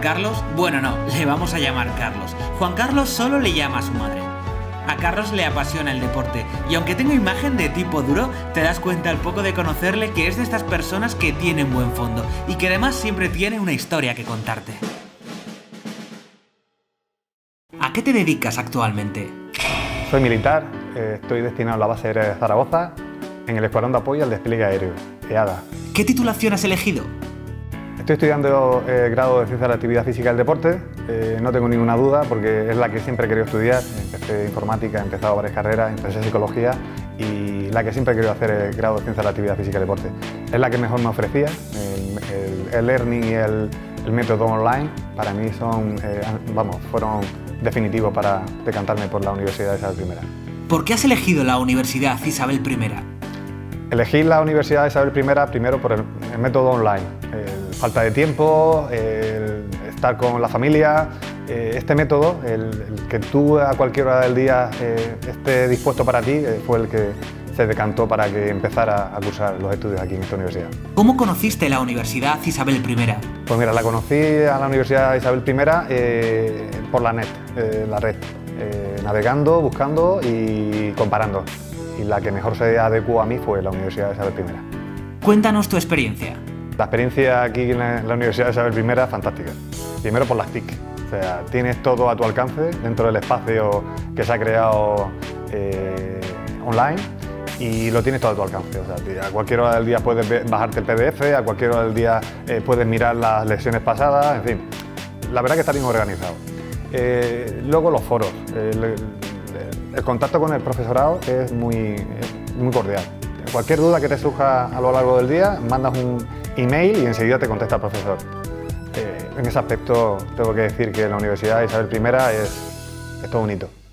Carlos? Bueno, no, le vamos a llamar Carlos. Juan Carlos solo le llama a su madre. A Carlos le apasiona el deporte y aunque tenga imagen de tipo duro, te das cuenta al poco de conocerle que es de estas personas que tienen buen fondo y que además siempre tiene una historia que contarte. ¿A qué te dedicas actualmente? Soy militar, estoy destinado a la base aérea de Zaragoza, en el Escuadrón de Apoyo al Despliegue Aéreo, EADA. ¿Qué titulación has elegido? Estoy estudiando grado de Ciencia de la Actividad Física y el Deporte, no tengo ninguna duda porque es la que siempre he querido estudiar. Empecé informática, he empezado varias carreras, empecé psicología y la que siempre he querido hacer es el grado de Ciencia de la Actividad Física y el Deporte. Es la que mejor me ofrecía, el learning y el método online para mí fueron definitivos para decantarme por la Universidad de Isabel I. ¿Por qué has elegido la Universidad Isabel I? Elegí la Universidad de Isabel I primero por el método online. Falta de tiempo, estar con la familia. Este método, el que tú a cualquier hora del día esté dispuesto para ti, fue el que se decantó para que empezara a cursar los estudios aquí en esta universidad. ¿Cómo conociste la Universidad Isabel I? Pues mira, la conocí a la Universidad Isabel I por la net, la red, navegando, buscando y comparando. Y la que mejor se adecuó a mí fue la Universidad de Isabel I. Cuéntanos tu experiencia. La experiencia aquí en la Universidad de Isabel I es fantástica. Primero por las TIC, o sea, tienes todo a tu alcance dentro del espacio que se ha creado online y lo tienes todo a tu alcance. O sea, a cualquier hora del día puedes bajarte el PDF, a cualquier hora del día puedes mirar las lecciones pasadas, en fin. La verdad que está bien organizado. Luego los foros. El contacto con el profesorado es muy cordial. Cualquier duda que te surja a lo largo del día, mandas un email y enseguida te contesta el profesor. En ese aspecto tengo que decir que la Universidad Isabel I es todo un hito.